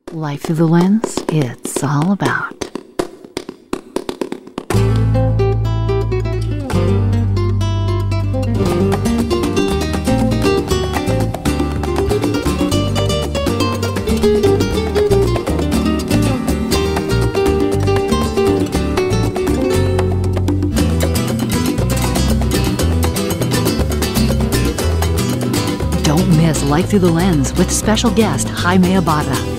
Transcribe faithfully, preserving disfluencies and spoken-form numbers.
Life through the lens, it's all about. Don't miss Life Through the Lens with special guest Jaime Ibarra.